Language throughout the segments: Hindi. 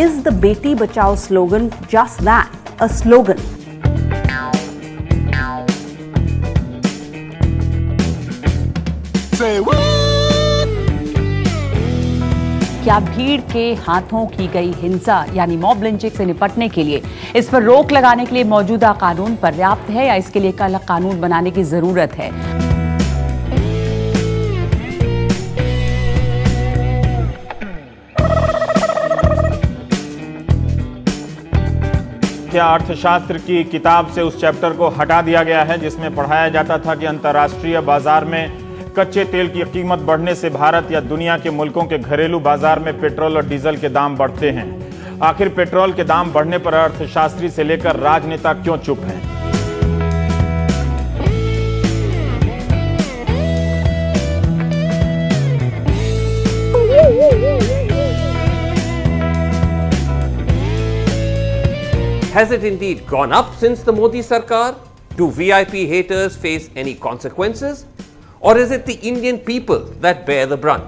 is the Beti Bachao slogan just that, a slogan? Say what? क्या भीड़ के हाथों की गई हिंसा यानी मॉब लिंचिंग से निपटने के लिए इस पर रोक लगाने के लिए मौजूदा कानून पर्याप्त है या इसके लिए एक अलग कानून बनाने की जरूरत है? क्या अर्थशास्त्र की किताब से उस चैप्टर को हटा दिया गया है जिसमें पढ़ाया जाता था कि अंतर्राष्ट्रीय बाजार में कच्चे तेल की कीमत बढ़ने से भारत या दुनिया के मुल्कों के घरेलू बाजार में पेट्रोल और डीजल के दाम बढ़ते हैं? आखिर पेट्रोल के दाम बढ़ने पर अर्थशास्त्री से लेकर राजनेता क्यों चुप हैं? Has it indeed gone up since the Modi Sarkar? Do VIP haters face any consequences? Or is it the Indian people that bear the brunt?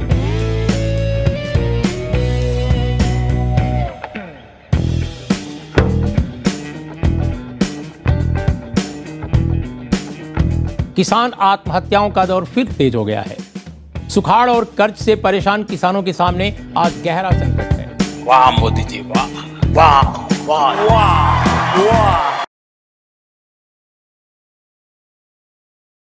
किसान आत्महत्याओं का दौर फिर तेज हो गया है। सुखाड़ और कर्ज से परेशान किसानों के सामने आज गहरा संकट है। वाह मोदी जी, वाह वाह वाह वाह वाह।